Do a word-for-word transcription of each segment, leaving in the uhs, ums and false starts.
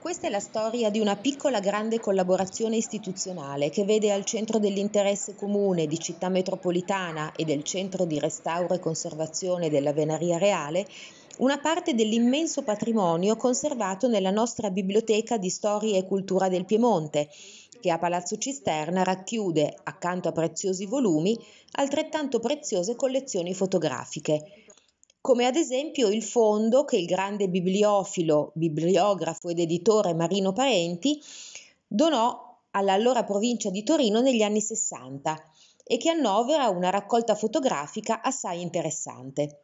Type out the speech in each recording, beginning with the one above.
Questa è la storia di una piccola grande collaborazione istituzionale che vede al centro dell'interesse comune di Città Metropolitana e del Centro di Restauro e Conservazione della Venaria Reale una parte dell'immenso patrimonio conservato nella nostra Biblioteca di Storia e Cultura del Piemonte, che a Palazzo Cisterna racchiude, accanto a preziosi volumi, altrettanto preziose collezioni fotografiche, come ad esempio il fondo che il grande bibliofilo, bibliografo ed editore Marino Parenti donò all'allora provincia di Torino negli anni sessanta e che annovera una raccolta fotografica assai interessante.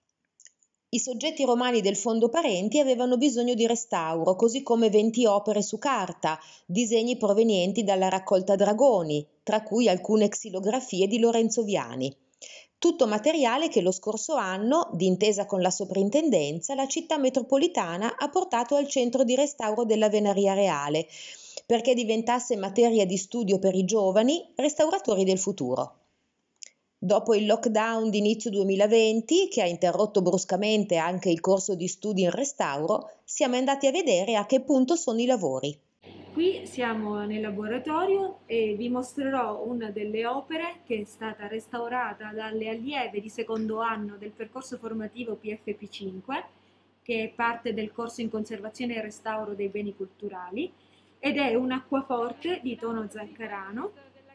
I soggetti romani del fondo Parenti avevano bisogno di restauro, così come venti opere su carta, disegni provenienti dalla raccolta Dragoni, tra cui alcune xilografie di Lorenzo Viani. Tutto materiale che lo scorso anno, d'intesa con la soprintendenza, la città metropolitana ha portato al centro di restauro della Venaria Reale, perché diventasse materia di studio per i giovani restauratori del futuro. Dopo il lockdown di inizio duemilaventi, che ha interrotto bruscamente anche il corso di studi in restauro, siamo andati a vedere a che punto sono i lavori. Qui siamo nel laboratorio e vi mostrerò una delle opere che è stata restaurata dalle allieve di secondo anno del percorso formativo P F P cinque, che è parte del corso in conservazione e restauro dei beni culturali, ed è un acquaforte di tono zaccarano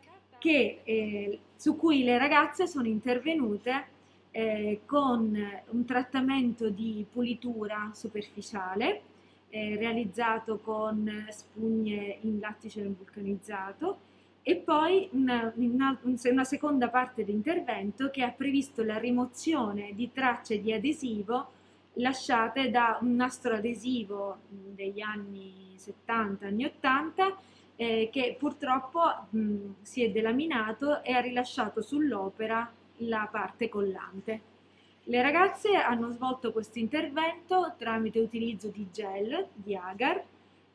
che, eh, su cui le ragazze sono intervenute eh, con un trattamento di pulitura superficiale eh, realizzato con spugne in lattice vulcanizzato, e poi una, una, una seconda parte di intervento che ha previsto la rimozione di tracce di adesivo lasciate da un nastro adesivo degli anni settanta, anni ottanta, eh, che purtroppo mh, si è delaminato e ha rilasciato sull'opera la parte collante. Le ragazze hanno svolto questo intervento tramite utilizzo di gel, di agar,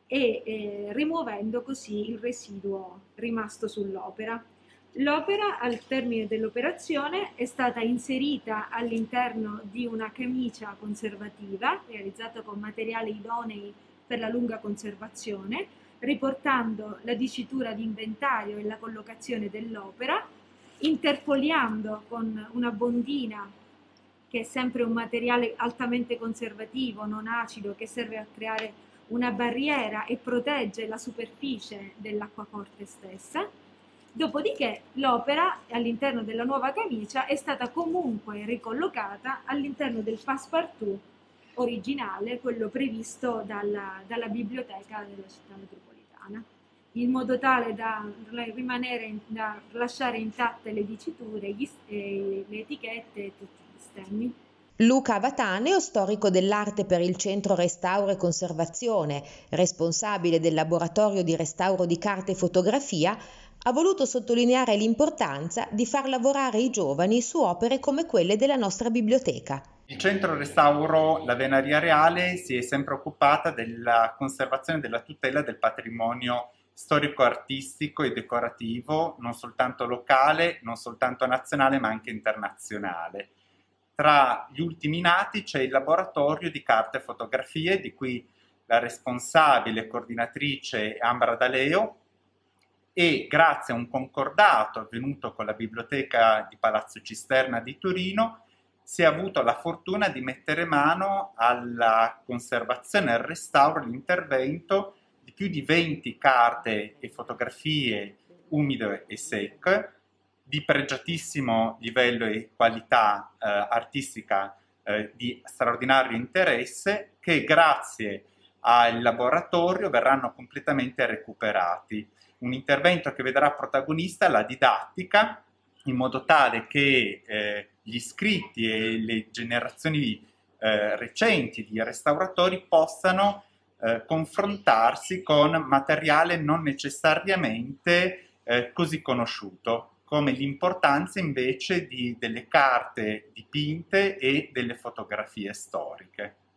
e eh, rimuovendo così il residuo rimasto sull'opera. L'opera, al termine dell'operazione, è stata inserita all'interno di una camicia conservativa realizzata con materiali idonei per la lunga conservazione, riportando la dicitura di inventario e la collocazione dell'opera, interfoliando con una bondina, che è sempre un materiale altamente conservativo, non acido, che serve a creare una barriera e protegge la superficie dell'acquaforte stessa. Dopodiché l'opera all'interno della nuova camicia è stata comunque ricollocata all'interno del passepartout originale, quello previsto dalla, dalla biblioteca della città metropolitana, in modo tale da rimanere, da lasciare intatte le diciture, gli, eh, le etichette e tutti gli stemmi. Luca Avataneo, storico dell'arte per il Centro Restauro e Conservazione, responsabile del laboratorio di restauro di carte e fotografia, ha voluto sottolineare l'importanza di far lavorare i giovani su opere come quelle della nostra biblioteca. Il Centro Restauro La Venaria Reale si è sempre occupata della conservazione e della tutela del patrimonio storico-artistico e decorativo, non soltanto locale, non soltanto nazionale, ma anche internazionale. Tra gli ultimi nati c'è il laboratorio di carte e fotografie, di cui la responsabile e coordinatrice è Ambra D'Aleo, e grazie a un concordato avvenuto con la Biblioteca di Palazzo Cisterna di Torino si è avuto la fortuna di mettere mano alla conservazione e al restauro, all'intervento di più di venti carte e fotografie umide e secche, di pregiatissimo livello e qualità eh, artistica eh, di straordinario interesse, che grazie al laboratorio verranno completamente recuperati. Un intervento che vedrà protagonista la didattica, in modo tale che eh, gli iscritti e le generazioni eh, recenti di restauratori possano eh, confrontarsi con materiale non necessariamente eh, così conosciuto, come l'importanza invece di, delle carte dipinte e delle fotografie storiche.